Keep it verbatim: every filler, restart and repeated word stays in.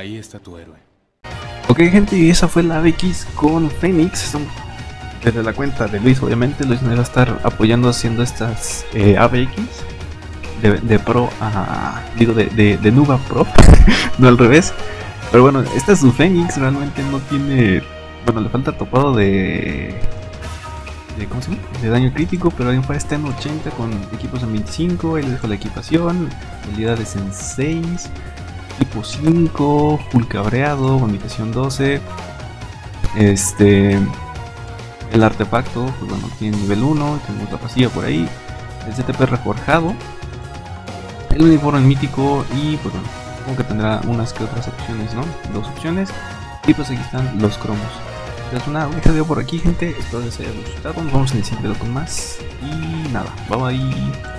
Ahí está tu héroe. Ok, gente, y esa fue la A B X con Fénix. Desde la cuenta de Luis, obviamente. Luis me va a estar apoyando haciendo estas eh, A B X de, de pro a. Digo, de, de, de noob a pro, no al revés. Pero bueno, esta es su Fénix, realmente no tiene. Bueno, le falta topado de. de ¿Cómo se llama? De daño crítico, pero ahí fuera está en ochenta con equipos en veinticinco. Ahí le dejo la equipación, habilidades en seis. Tipo cinco, full cabreado, bonificación doce. Este. El artefacto, pues bueno, tiene nivel uno. Tenemos la pasilla por ahí. El C T P reforjado. El uniforme mítico. Y pues bueno, supongo que tendrá unas que otras opciones, ¿no? Dos opciones. Y pues aquí están los cromos. Entonces, una única video por aquí, gente. Espero les haya gustado. Nos vamos en el siguiente video con más. Y nada, bye bye.